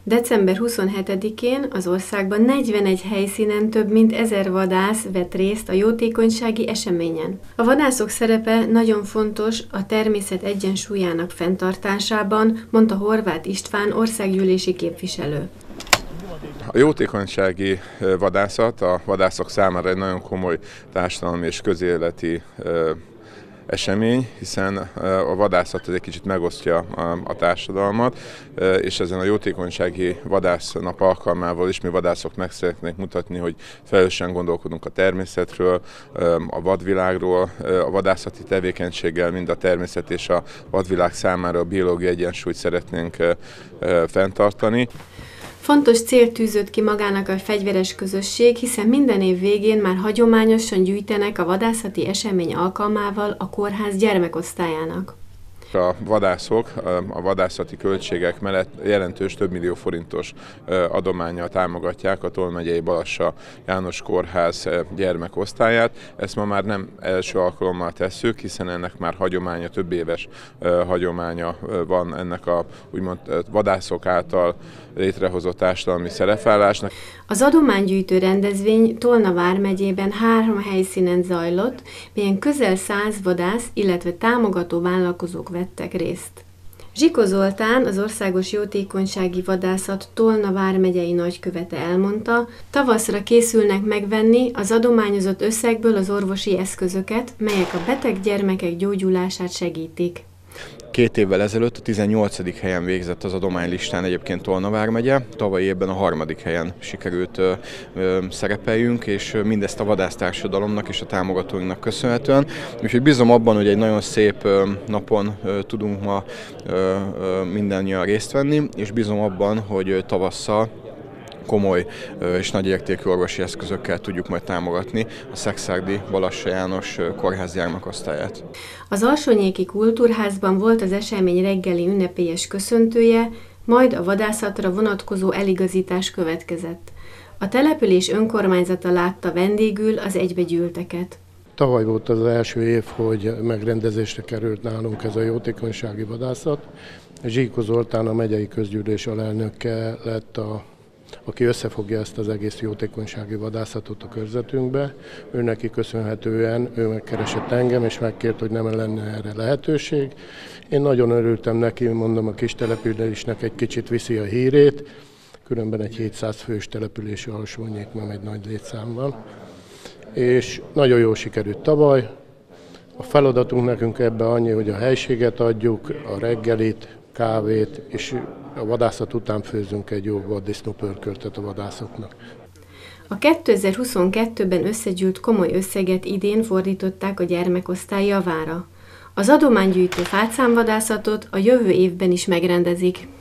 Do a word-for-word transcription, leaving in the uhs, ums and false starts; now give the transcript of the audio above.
december huszonhetedikén az országban negyvenegy helyszínen több mint ezer vadász vett részt a jótékonysági eseményen. A vadászok szerepe nagyon fontos a természet egyensúlyának fenntartásában, mondta Horváth István országgyűlési képviselő. A jótékonysági vadászat a vadászok számára egy nagyon komoly társadalmi és közéleti esemény, hiszen a vadászat egy kicsit megosztja a, a társadalmat, és ezen a jótékonysági vadásznap alkalmával is mi vadászok meg szeretnénk mutatni, hogy felelősen gondolkodunk a természetről, a vadvilágról, a vadászati tevékenységgel mind a természet és a vadvilág számára a biológiai egyensúlyt szeretnénk fenntartani. Fontos célt tűzött ki magának a fegyveres közösség, hiszen minden év végén már hagyományosan gyűjtenek a vadászati esemény alkalmával a kórház gyermekosztályának. A vadászok a vadászati költségek mellett jelentős több millió forintos adománnyal támogatják a Tolna megyei Balassa János Kórház gyermekosztályát. Ezt ma már nem első alkalommal tesszük, hiszen ennek már hagyománya, több éves hagyománya van ennek a úgymond vadászok által létrehozott társadalmi szerepvállásnak. Az adománygyűjtő rendezvény Tolna vármegyében három helyszínen zajlott, melyen közel száz vadász, illetve támogató vállalkozók vettek részt. Zsikó Zoltán, az Országos Jótékonysági Vadászat Tolna vármegyei nagykövete elmondta, tavaszra készülnek megvenni az adományozott összegből az orvosi eszközöket, melyek a beteg gyermekek gyógyulását segítik. Két évvel ezelőtt a tizennyolcadik helyen végzett az adománylistán egyébként Tolna vármegye, tavaly évben a harmadik helyen sikerült ö, ö, szerepeljünk, és mindezt a vadásztársadalomnak és a támogatóinknak köszönhetően. Úgyhogy bízom abban, hogy egy nagyon szép ö, napon ö, tudunk ma ö, ö, mindannyian részt venni, és bízom abban, hogy tavasszal komoly és nagyértékű orvosi eszközökkel tudjuk majd támogatni a Szekszárdi Balassa János Kórház gyermekosztályát. Az Alsónyéki Kultúrházban volt az esemény reggeli ünnepélyes köszöntője, majd a vadászatra vonatkozó eligazítás következett. A település önkormányzata látta vendégül az egybegyűlteket. Tavaly volt az első év, hogy megrendezésre került nálunk ez a jótékonysági vadászat. Zsikó Zoltán, a megyei közgyűlés alelnöke lett a aki összefogja ezt az egész jótékonysági vadászatot a körzetünkbe. Ő neki köszönhetően ő megkeresett engem, és megkért, hogy nem lenne erre lehetőség. Én nagyon örültem neki, mondom, a kis településnek egy kicsit viszi a hírét, különben egy hétszáz fős települési Alsónyék, nem egy nagy létszám van. És nagyon jól sikerült tavaly. A feladatunk nekünk ebben annyi, hogy a helységet adjuk, a reggelit, kávét, és a vadászat után főzünk egy jó vaddisznópörköltet a vadászoknak. A kétezer-huszonkettőben összegyűlt komoly összeget idén fordították a gyermekosztály javára. Az adománygyűjtő fácánvadászatot a jövő évben is megrendezik.